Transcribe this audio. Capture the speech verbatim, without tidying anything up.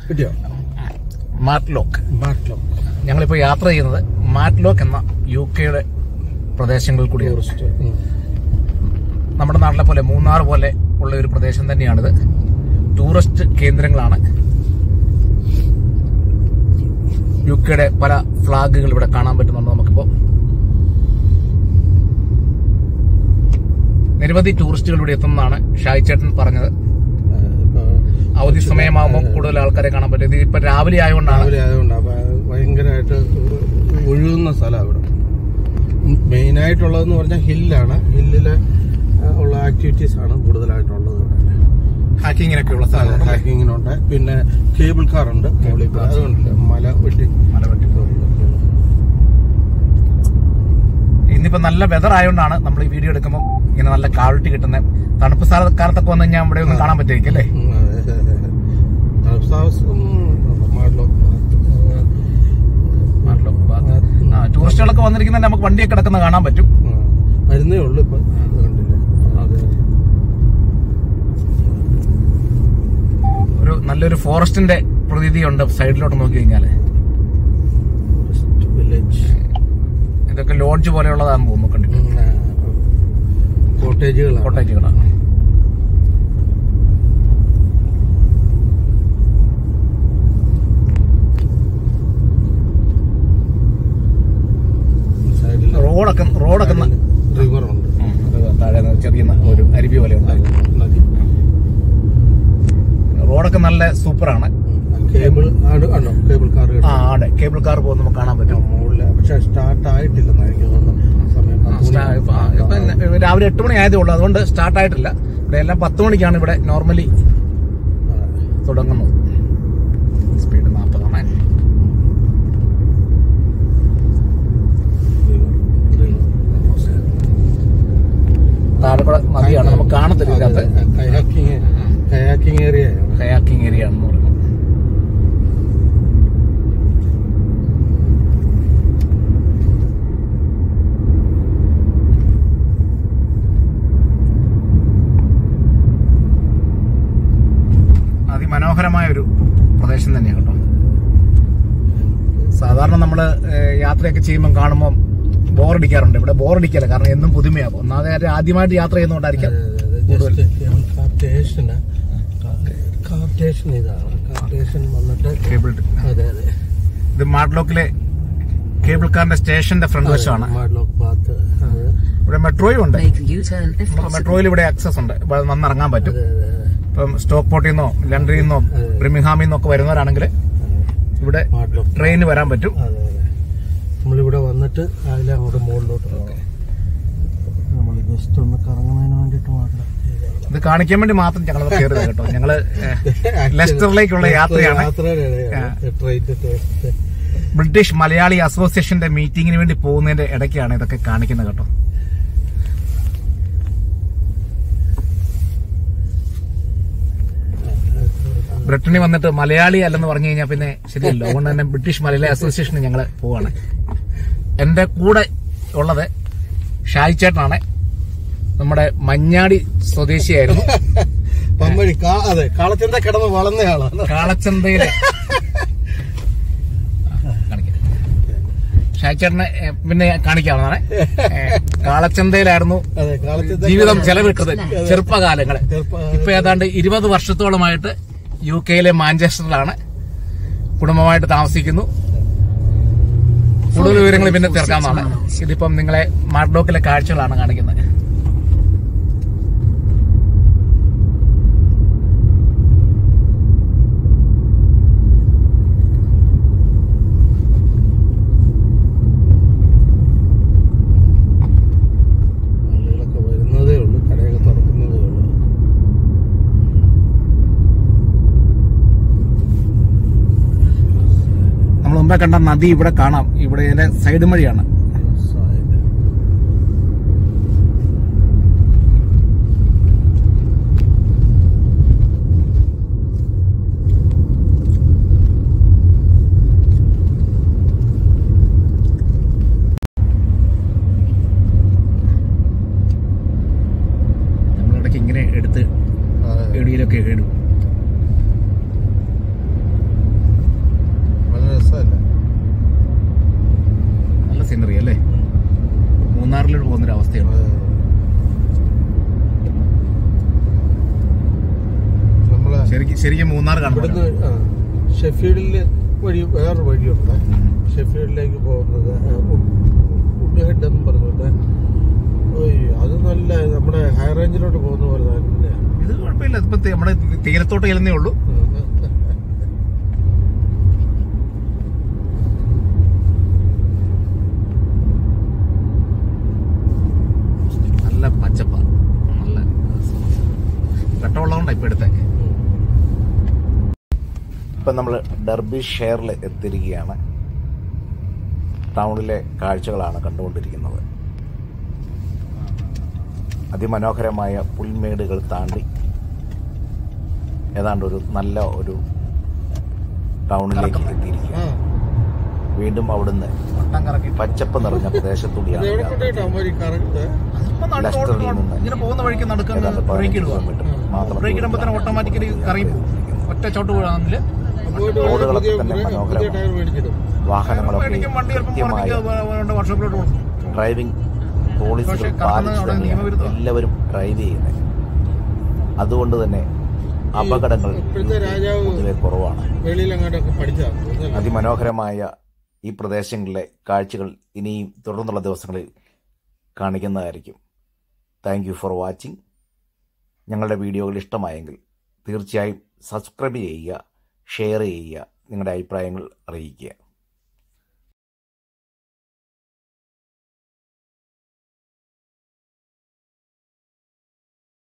മാറ്റ്ലോക്ക്. ഞങ്ങളിപ്പോൾ യാത്ര ചെയ്യുന്നത് മാറ്റ്ലോക്ക് എന്ന യു കെയുടെ പ്രദേശങ്ങളിൽ കൂടിയാണ്. നമ്മുടെ നാട്ടിലെ പോലെ മൂന്നാർ പോലെ ഉള്ള ഒരു പ്രദേശം തന്നെയാണിത്. ടൂറിസ്റ്റ് കേന്ദ്രങ്ങളാണ്. യു കെയുടെ പല ഫ്ലാഗുകൾ ഇവിടെ കാണാൻ പറ്റുന്നുണ്ട് നമുക്കിപ്പോൾ. നിരവധി ടൂറിസ്റ്റുകൾ ഇവിടെ എത്തുന്നതാണ് ഷായി ചേട്ടൻ പറഞ്ഞത്. അവധി സമയമാകുമ്പോൾ കൂടുതൽ ആൾക്കാരെ കാണാൻ പറ്റും. ഇത് ഇപ്പൊ രാവിലെ ആയതുകൊണ്ടാണ്. ഭയങ്കരമായിട്ട് ഒഴുകുന്ന സ്ഥലമാണ് ഇവിടെ. മെയിൻ ആയിട്ടുള്ളതെന്ന് പറഞ്ഞാൽ ഹില്ലാണ്. ഹില്ലില് ഉള്ള ആക്ടിവിറ്റീസ് ആണ് കൂടുതലായിട്ടുള്ളത്. ഹാക്കിങ്ങിനൊക്കെ ഉള്ള സ്ഥലം. ഹാക്കിങ്ങിനുണ്ട്. പിന്നെ കേബിൾ കാർ ഉണ്ട്. അതുകൊണ്ടല്ലേ മല വെട്ടി മല വെട്ടി ഇന്നിപ്പോ നല്ല വെതർ ആയതുകൊണ്ടാണ് നമ്മൾ ഈ വീഡിയോ എടുക്കുമ്പോൾ ഇങ്ങനെ നല്ല ക്വാളിറ്റി കിട്ടുന്നത്. തണുപ്പ് കാലത്തൊക്കെ വന്നു കഴിഞ്ഞാൽ ഇവിടെ ഒന്നും കാണാൻ പറ്റുമായിരിക്കും അല്ലേ? ടൂറിസ്റ്റുകളൊക്കെ വന്നിരിക്കുന്ന നമുക്ക് വണ്ടിയൊക്കെ കിടക്കുന്ന കാണാൻ പറ്റും. വരുന്നേ ഉള്ളൂ ഇപ്പൊ. ഒരു നല്ലൊരു ഫോറസ്റ്റിന്റെ പ്രതീതിയുണ്ട് സൈഡിലോട്ട് നോക്കി കഴിഞ്ഞാല്. ഇതൊക്കെ ലോഡ്ജ് പോലെയുള്ളതാണെന്ന് തോന്നുന്നു. കണ്ടിട്ട് കോട്ടേജുകളാണ്. കോട്ടേജുകളാണ്. റോഡൊക്കെ റോഡൊക്കെ റിവറുണ്ട്. താഴെ ചെറിയ ഒരു അരുവി പോലെ ഉണ്ട്. റോഡൊക്കെ നല്ല സൂപ്പറാണ്. കേബിൾ കേബിൾ കാർ ആ അതെ കേബിൾ കാർ പോകുന്ന നമുക്ക് കാണാൻ പറ്റും. പക്ഷെ സ്റ്റാർട്ട് ആയിട്ടില്ലെന്ന് എനിക്ക് തോന്നുന്നു. രാവിലെ എട്ട് മണി ആയതേ ഉള്ളൂ. അതുകൊണ്ട് സ്റ്റാർട്ട് ആയിട്ടില്ല. ഇവിടെ എല്ലാം പത്ത് മണിക്കാണ് ഇവിടെ നോർമലി തുടങ്ങുന്നത്. സ്പീഡ് നാൽപ്പതാണ്. താഴെ കൂടെ നദിയാണ്. നമുക്ക് കാണത്തില്ല. കയാക്കിംഗ് ഏരിയ കയാക്കിംഗ് ഏരിയ ആണെന്ന് പറയുന്നത്. അതിമനോഹരമായ ഒരു പ്രദേശം തന്നെയാണ് കേട്ടോ. സാധാരണ നമ്മള് യാത്രയൊക്കെ ചെയ്യുമ്പോൾ കാണുമ്പോൾ ബോറടിക്കാറുണ്ട്. ഇവിടെ ബോറടിക്കല്ല. കാരണം എന്നും പുതുമയാകും. ഒന്നാമത് ആദ്യമായിട്ട് യാത്ര ചെയ്യുന്നതുകൊണ്ടായിരിക്കാം കൂടുതൽ. ഇത് മാഡ്ലോക്കിലെ കേബിൾ കാറിന്റെ സ്റ്റേഷന്റെ ഫ്രണ്ട് വശമാണ്. ഇവിടെ മെട്രോയും ഉണ്ട്. മെട്രോയിൽ ഇവിടെ ആക്സസ് ഉണ്ട്. ഇവിടെ വന്നിറങ്ങാൻ പറ്റും. ഇപ്പം സ്റ്റോക്ക് പോർട്ടിൽ നിന്നോ ലണ്ടനിൽ നിന്നോ ബ്രിമിംഗ്ഹാമിൽ നിന്നൊക്കെ വരുന്നവരാണെങ്കിൽ ഇവിടെ ട്രെയിനിന് വരാൻ പറ്റും. നമ്മളിവിടെ വന്നിട്ട് അതിലെ അങ്ങോട്ട് മുകളിലോട്ട് നമ്മൾ ജസ്റ്റ് ഒന്ന് കറങ്ങുന്നതിന് വേണ്ടിയിട്ട് മാത്രം ഇത് കാണിക്കാൻ വേണ്ടി മാത്രം ഞങ്ങൾ കയറുക കേട്ടോ. ഞങ്ങള് ലെസ്റ്ററിലേക്കുള്ള യാത്രയാണ്. ബ്രിട്ടീഷ് മലയാളി അസോസിയേഷന്റെ മീറ്റിംഗിന് വേണ്ടി പോകുന്നതിന്റെ ഇടയ്ക്കാണ് ഇതൊക്കെ കാണിക്കുന്നത് കേട്ടോ. ബ്രിട്ടനിൽ വന്നിട്ട് മലയാളി അല്ലെന്ന് പറഞ്ഞു കഴിഞ്ഞാൽ പിന്നെ ശരിയല്ലോ. അതുകൊണ്ട് തന്നെ ബ്രിട്ടീഷ് മലയാളി അസോസിയേഷന് ഞങ്ങൾ പോവാണ്. എന്റെ കൂടെ ഉള്ളത് ഷായി ചേട്ടനാണ്. നമ്മുടെ മഞ്ഞാടി സ്വദേശിയായിരുന്നു. കാളച്ചന്ത കിടന്ന് വളർന്നയാളാണ്. കാളച്ചന്തയിലെ ഷായി ചേട്ടനെ പിന്നെ കാണിക്കാവുന്നതാണ്. കാളച്ചന്തയിലായിരുന്നു ജീവിതം ചെലവിട്ടത് ചെറുപ്പകാലങ്ങള്. ഇപ്പൊ ഏതാണ്ട് ഇരുപത് വർഷത്തോളമായിട്ട് യു കെയിലെ മാഞ്ചസ്റ്ററിലാണ് കുടുംബമായിട്ട് താമസിക്കുന്നു. കൂടുതൽ വിവരങ്ങൾ പിന്നെ തീർക്കാവുന്നതാണ്. ഇതിപ്പം നിങ്ങളെ മാഡ്ലോക്കിലെ കാഴ്ചകളാണ് കാണിക്കുന്നത്. മുമ്പേ കണ്ട നദി ഇവിടെ കാണാം. ഇവിടെ സൈഡ് മഴയാണ്. നമ്മളിടയ്ക്ക് ഇങ്ങനെ എടുത്ത് എടിയിലൊക്കെ ഇടും. ശരിക്കും മൂന്നാർ കാണുന്നത്. ഇവിടുന്ന് ഷെഫീൽഡില് വഴി വേറൊരു വഴിയുണ്ട് ഷെഫീൽഡിലേക്ക് പോകുന്നത്, ഉഡ്ഹെഡ് എന്ന് പറഞ്ഞിട്ട്. അത് നല്ല നമ്മുടെ ഹൈ റേഞ്ചിലോട്ട് പോകുന്ന പോലെ തന്നെ. ഇത് കുഴപ്പമില്ല, ഇപ്പൊ നമ്മുടെ തീരത്തോട്ട് ചെല്ലുന്നേ ഉള്ളൂ. നല്ല പച്ചപ്പ, നല്ല ഘട്ടമുള്ളതുകൊണ്ടാണ് ഇപ്പൊ എടുത്തേ. ഇപ്പൊ നമ്മള് ഡർബി ഷെയറിൽ എത്തിയിരിക്കുകയാണ്. ടൗണിലെ കാഴ്ചകളാണ് കണ്ടുകൊണ്ടിരിക്കുന്നത്. അതിമനോഹരമായ പുൽമേടുകൾ താണ്ടി ഏതാണ്ട് ഒരു നല്ല ഒരു ടൗണിലേക്ക് എത്തിയിരിക്കുക. വീണ്ടും അവിടുന്ന് പച്ചപ്പ് നിറഞ്ഞ പ്രദേശത്തൂടിയാണ് ലസ്റ്ററിൽ നിന്ന് ഏതാണ്ട് ഓട്ടോമാറ്റിക്കലി കറങ്ങി ഒറ്റ ചോട്ട് പോകാന്നില്ല. റോഡുകളൊക്കെ തന്നെ മനോഹരമാണ്. വാഹനങ്ങളൊക്കെ കൃത്യമായ ഡ്രൈവിംഗ് പോളിസികൾ പാലിച്ച് എല്ലാവരും ഡ്രൈവ് ചെയ്യുന്നത്. അതുകൊണ്ട് തന്നെ അപകടങ്ങൾ പൊതുവെ കുറവാണ്. അതിമനോഹരമായ ഈ പ്രദേശങ്ങളിലെ കാഴ്ചകൾ ഇനിയും തുടർന്നുള്ള ദിവസങ്ങളിൽ കാണിക്കുന്നതായിരിക്കും. Thank you for watching. ഞങ്ങളുടെ വീഡിയോകൾ ഇഷ്ടമായെങ്കിൽ തീർച്ചയായും സബ്സ്ക്രൈബ് ചെയ്യുക, ഷെയർ ചെയ്യുക, നിങ്ങളുടെ അഭിപ്രായങ്ങൾ അറിയിക്കുക.